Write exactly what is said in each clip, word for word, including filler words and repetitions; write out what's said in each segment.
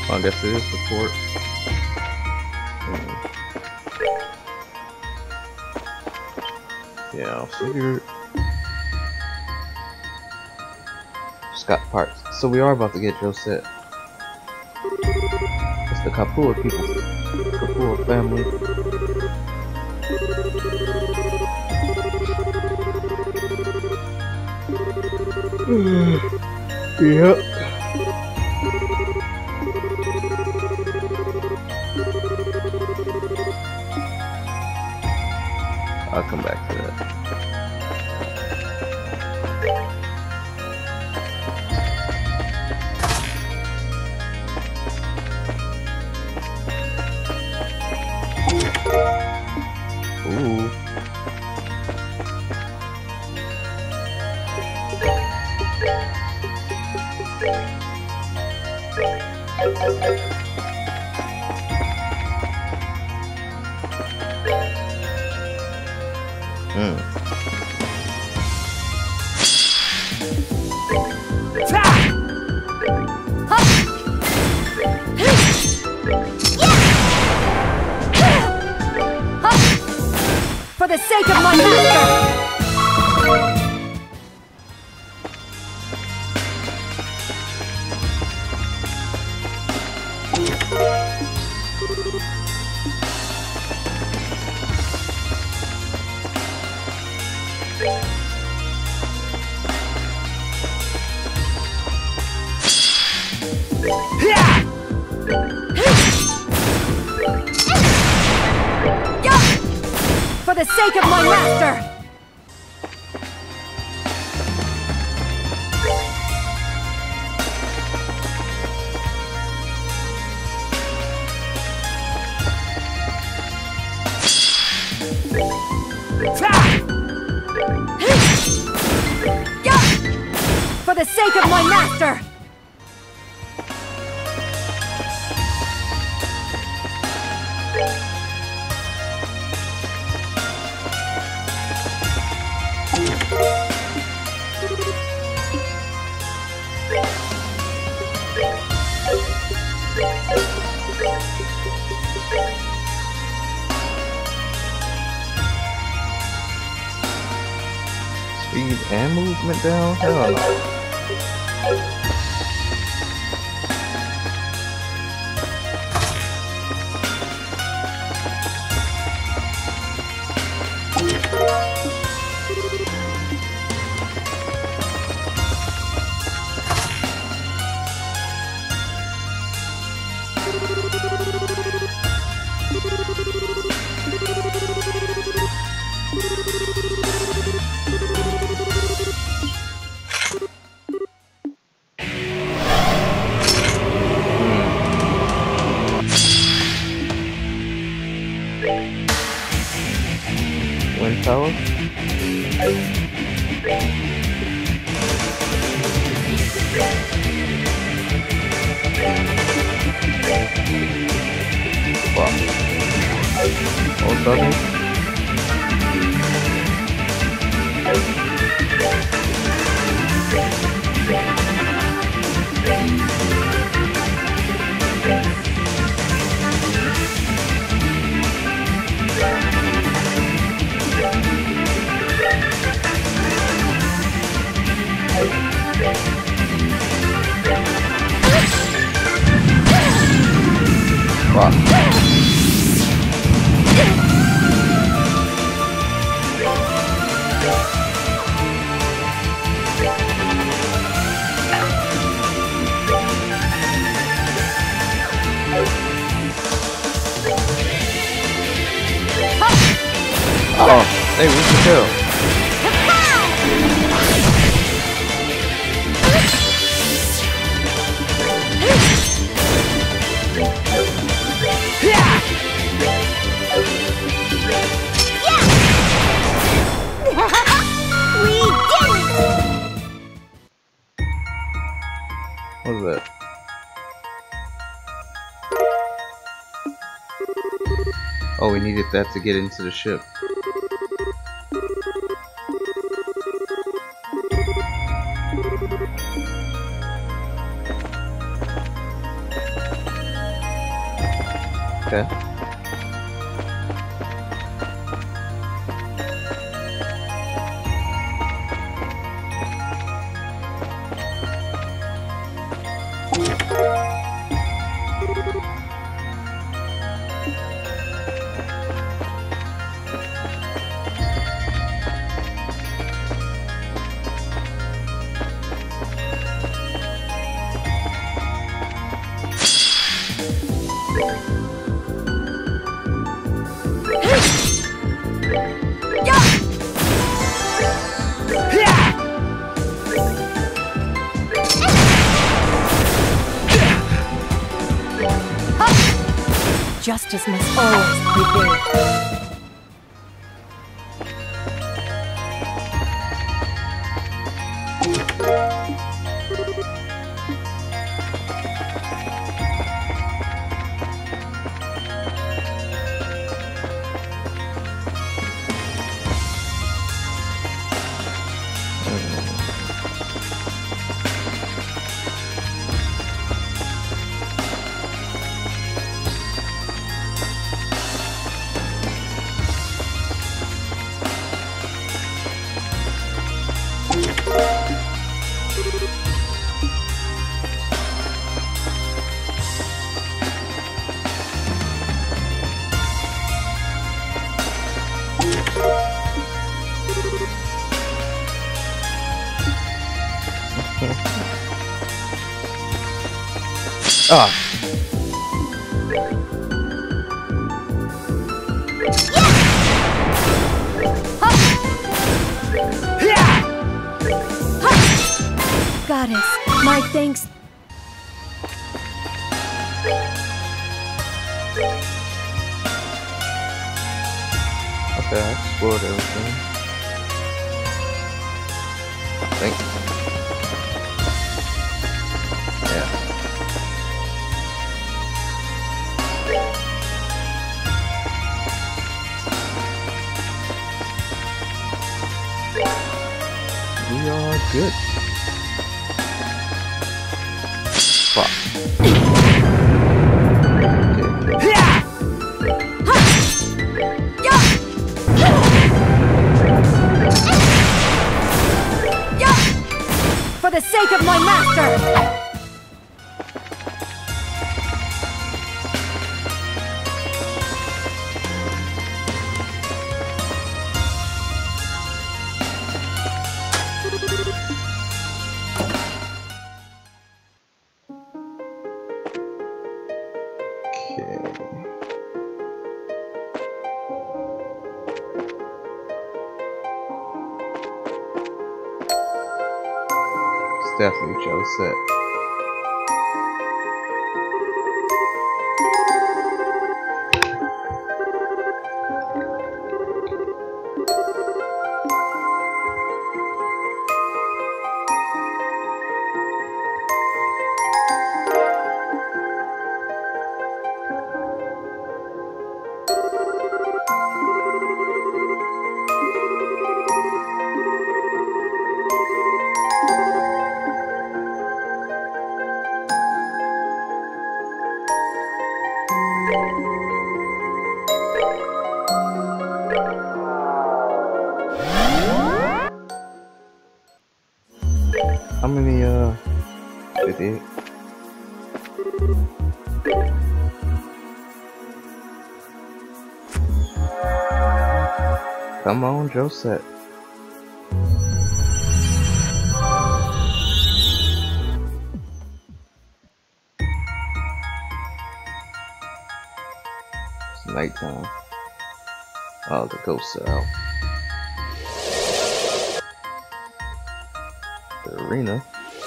Well, I guess it is the port. Hmm. Yeah, I'll figure. Scott parts. So we are about to get Joe set. It's the Kapua people. Kapua family. Yep. I'll come back to that. Ooh. Hmm. For the sake of my master! For the sake of my master! For the sake of my master! Speed and movement down? Hell no. Wind tower? Wow. Oh, double. Wow. Oh, hey, we can kill. What was that? Oh, we needed that to get into the ship. Okay. Justice must always prevail. Ah. Goddess, my thanks. Okay, I explored everything. I think. Yeah. We are good. Fuck. For the sake of my master! Definitely Josette. How many, uh, fifty-eight? Come on, Josette. It's nighttime. Oh, the ghosts are out. The arena.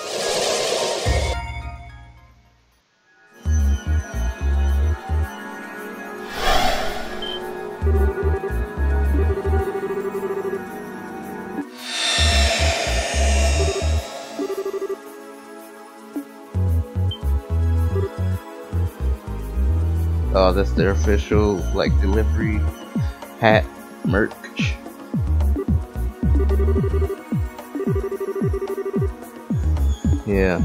Oh, that's their official, like, delivery hat merch. Yeah.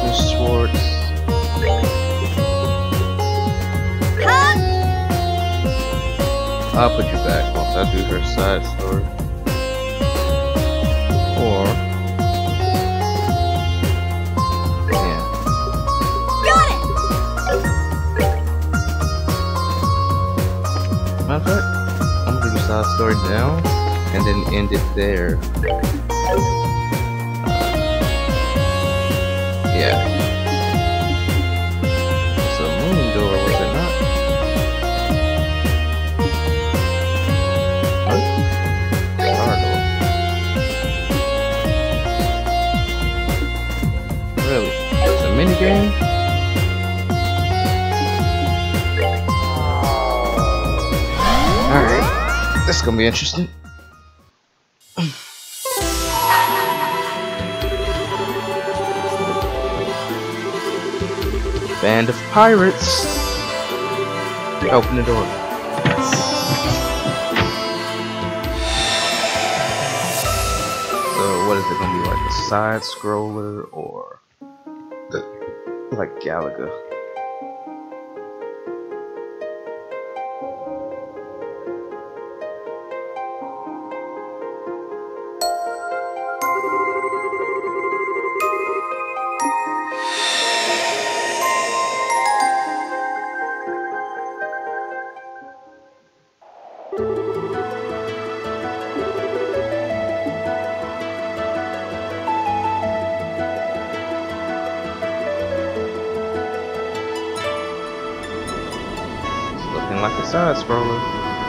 Miss Schwartz. I'll put you back once I do her side story. Or yeah. Got it. Matter of fact, I'm gonna do the side story down and then end it there. Yeah. It's a moon door, was it not? What? Star door. Really? It's a mini game? Alright. This is gonna be interesting. Band of pirates. Open the door. So what is it gonna be, like a side scroller or the like Galaga? Like a side scroller.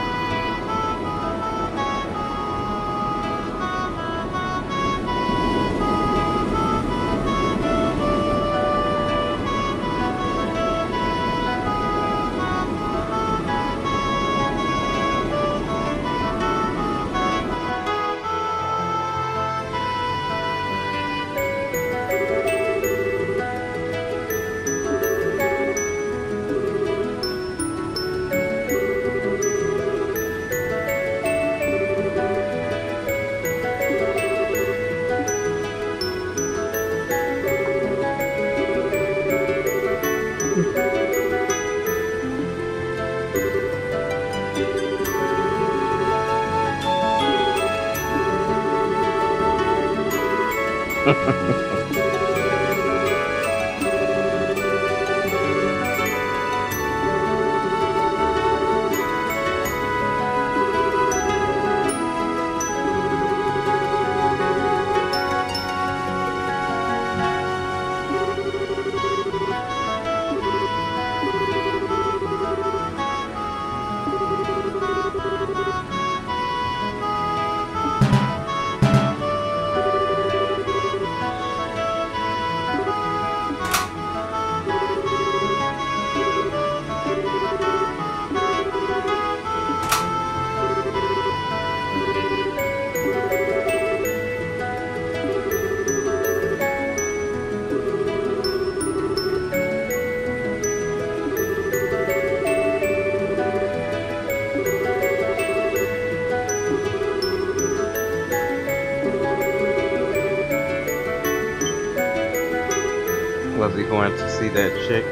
Was he going to see that chick?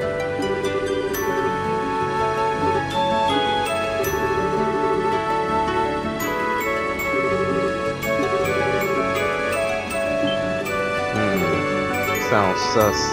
Hmm. Sounds sus.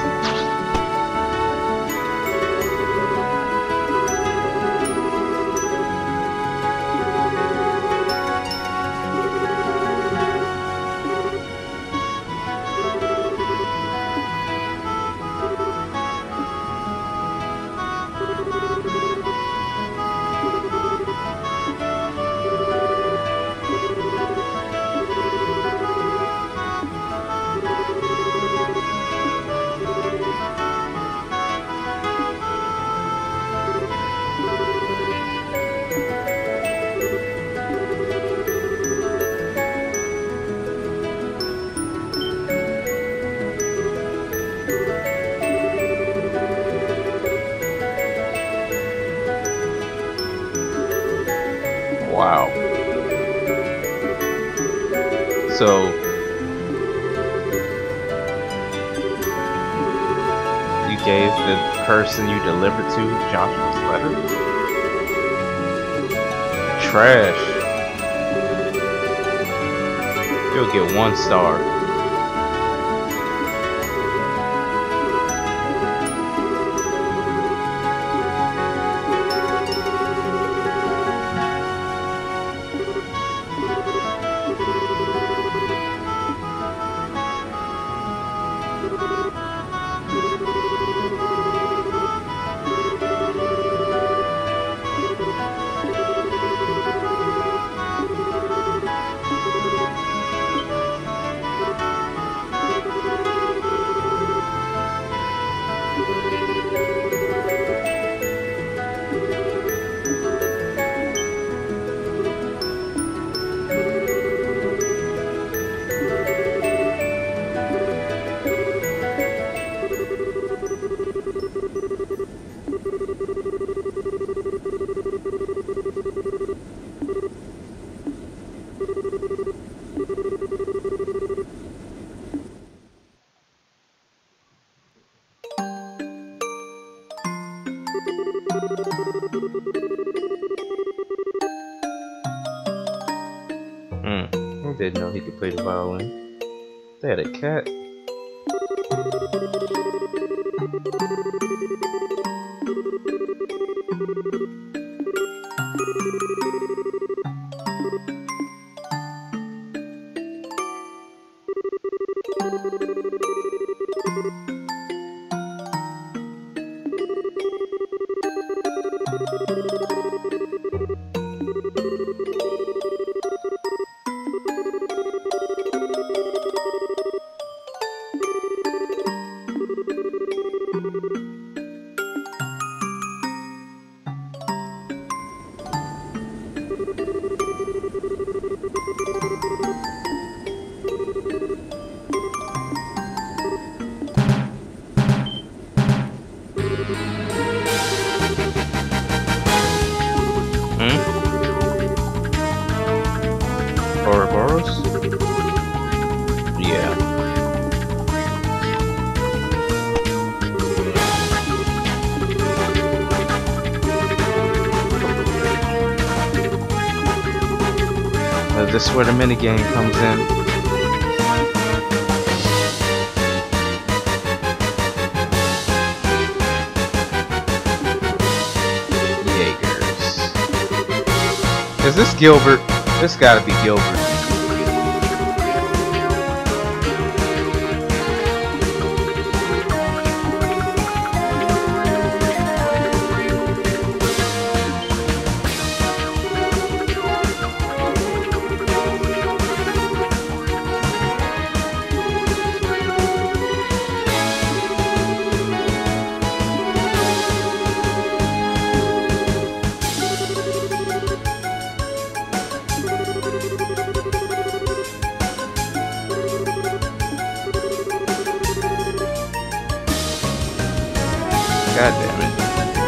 Wow. So gave the person you delivered to Joshua's letter? Trash. You'll get one star. Hmm, I didn't know he could play the violin. They had a cat. Ouroboros? Yeah. Uh, this is where the minigame comes in. Is this Gilbert? This gotta be Gilbert. God damn it.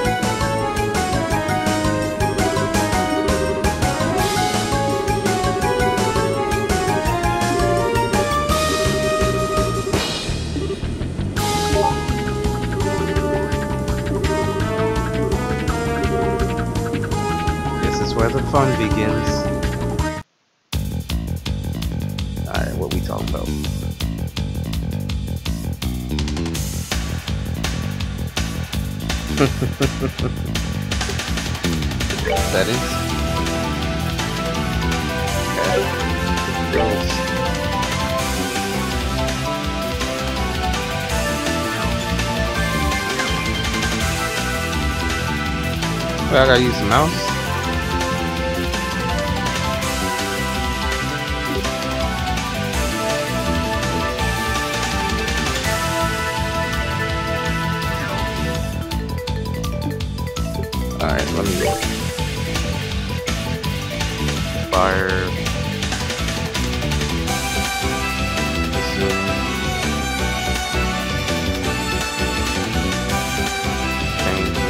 This is where the fun begins. Alright, what we talking about? Settings. Okay. Girls. Well, I gotta use the mouse. Alright, let me go. Fire. Zoom. Change.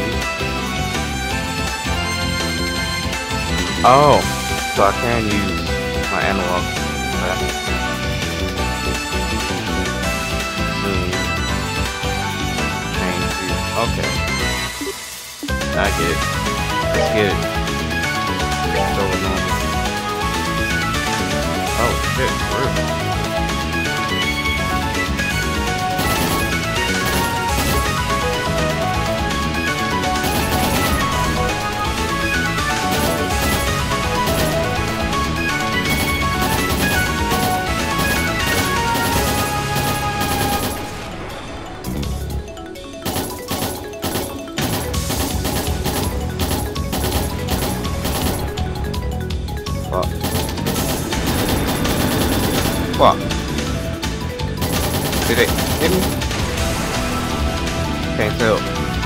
Oh, so I can use my analog for that. Zoom. Change. Okay. I get it. Let's get it. Go with normal. Oh shit, for real. Fuck. Did they hit me? Can't tell.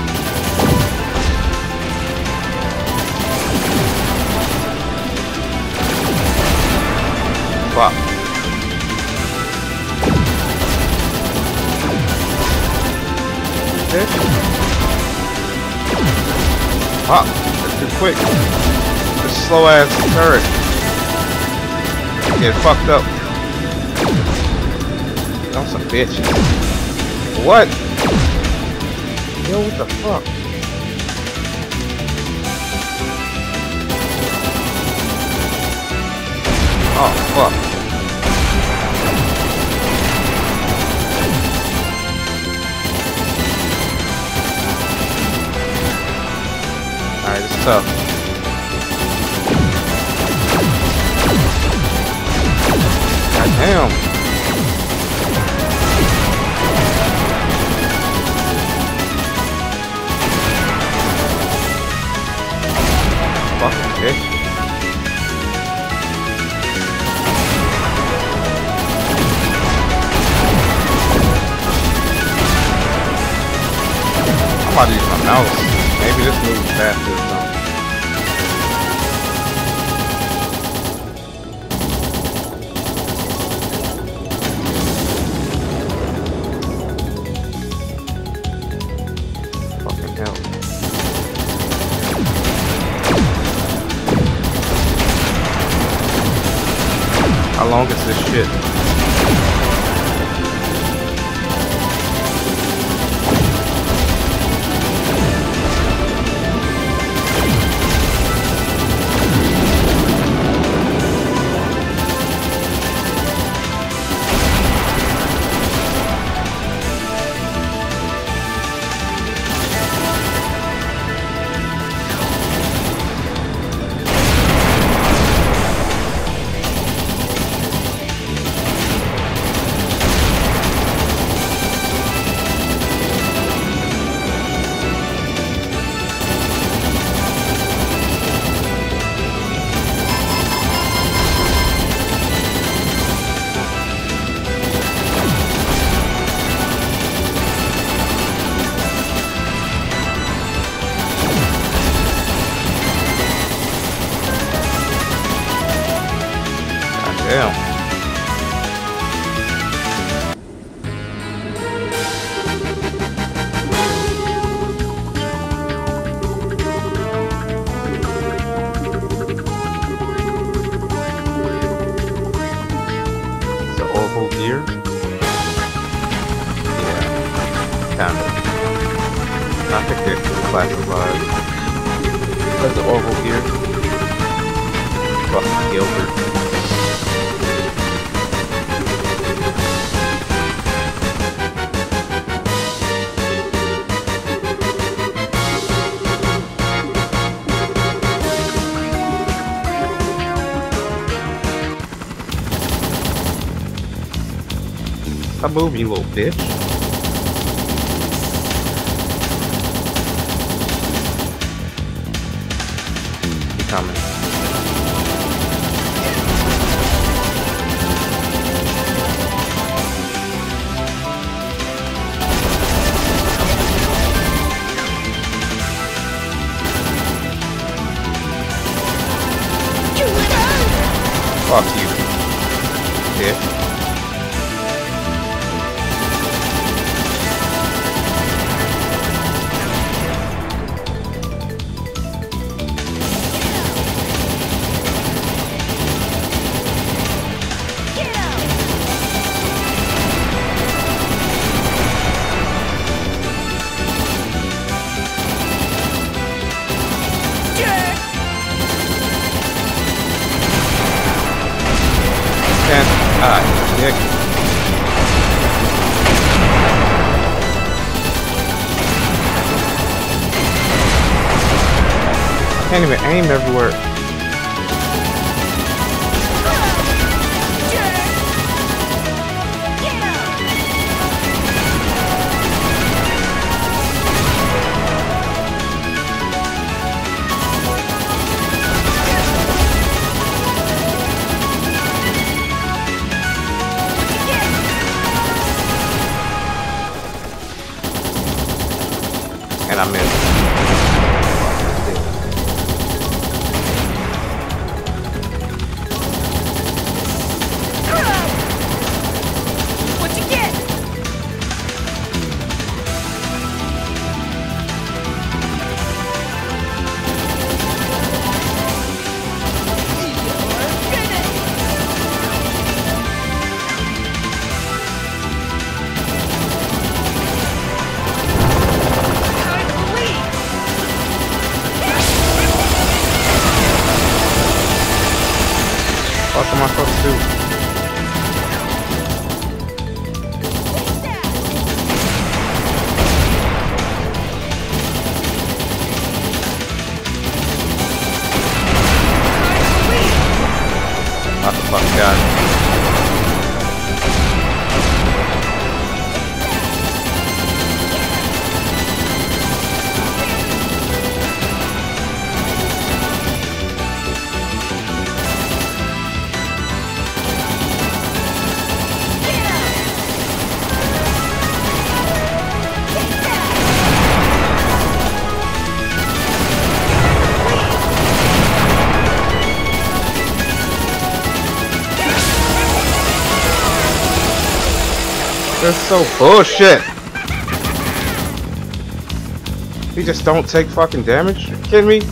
Fuck. Bitch. Fuck. That's too quick. This slow ass turret. Get fucked up. I'm some bitch. What? Yo, what the fuck? Oh, fuck. Alright, this is tough. God damn. Fucking bitch. I'm about to use my mouse. Maybe this moves faster or something. Fucking hell. How long is this shit? Damn. It's an oval gear? Yeah. Kinda. I think it's classified as an oval gear. Fucking Gilbert. Stop moving, you little bitch. He coming. Fuck you, bitch. Ah, dick. I can't even aim everywhere. And I missed. What'd you get? What am I supposed to do? What the fuck, God? That's so bullshit. He just don't take fucking damage? You kidding me?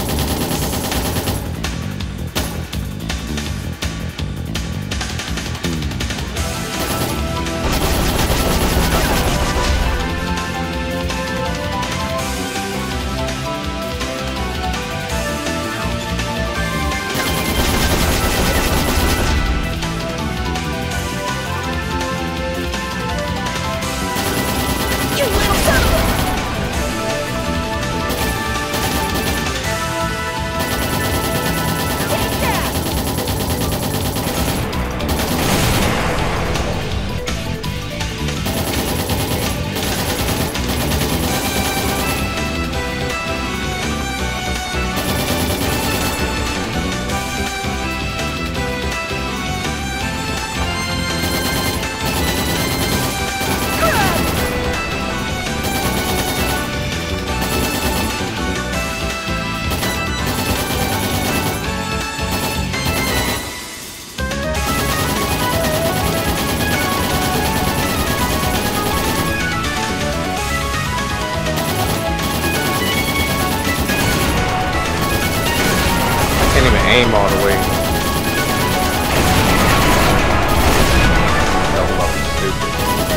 Aim all the way. So fucking stupid.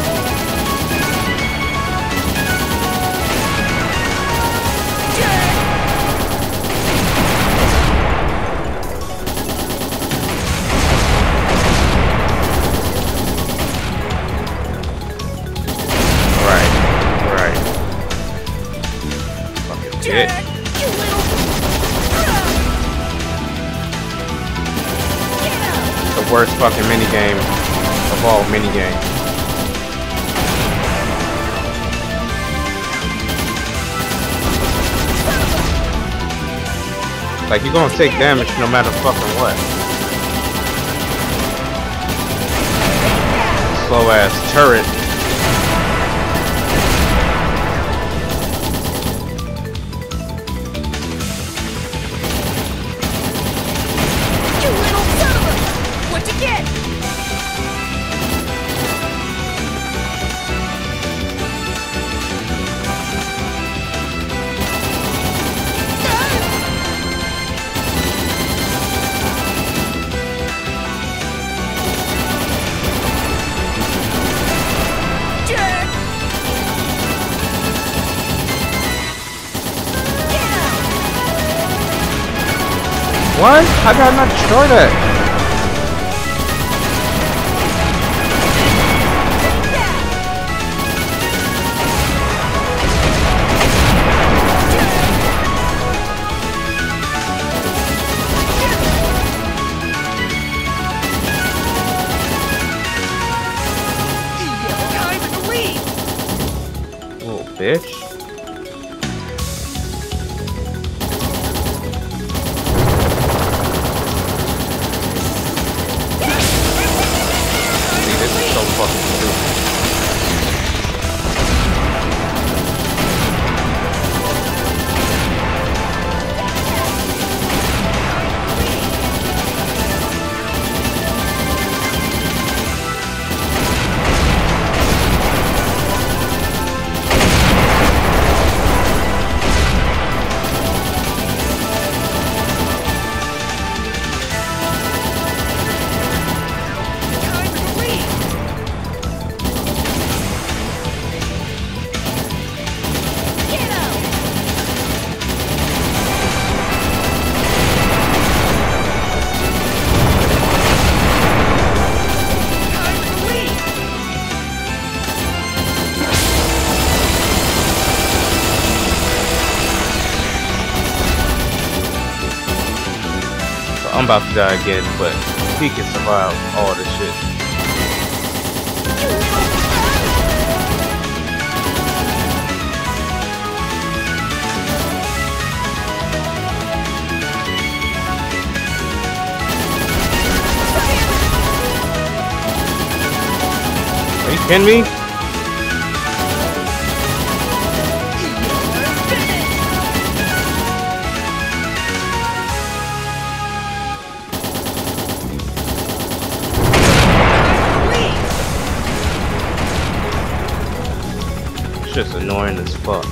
Right, right. Fucking shit. Worst fucking minigame of all minigames. Like, you're gonna take damage no matter fucking what. Slow ass turret. What? How did I not destroy that? bitch. See, this is so fucking stupid. I'm about to die again, but he can survive all this shit. Are you kidding me? Just annoying as fuck.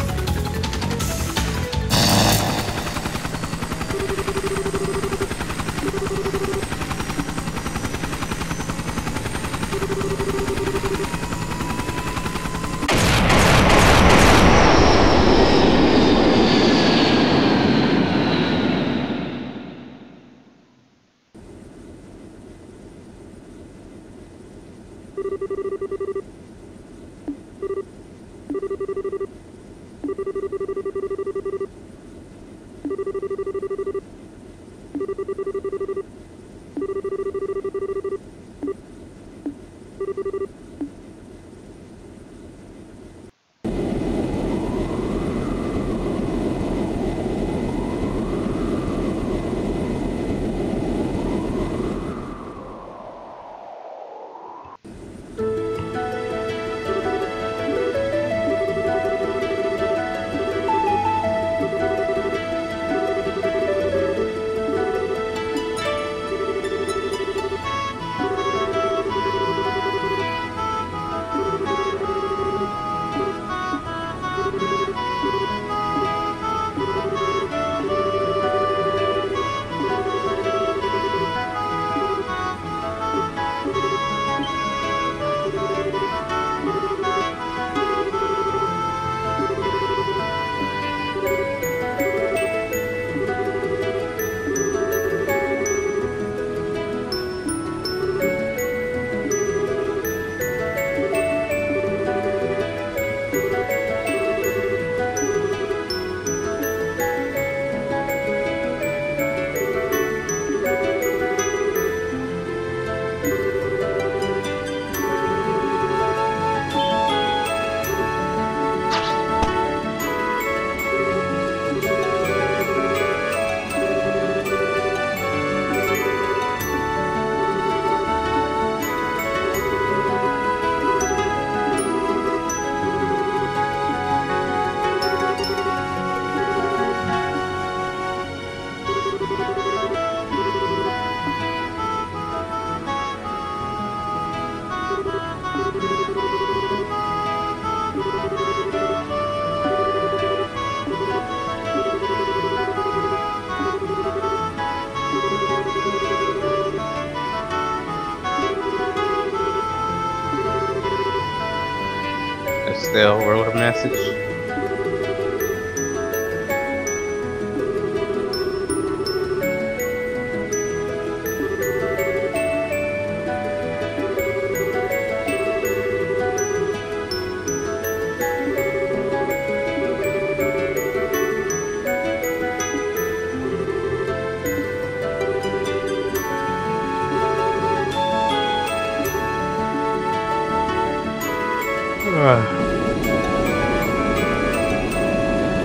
Estelle wrote a message.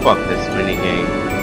Fuck this minigame.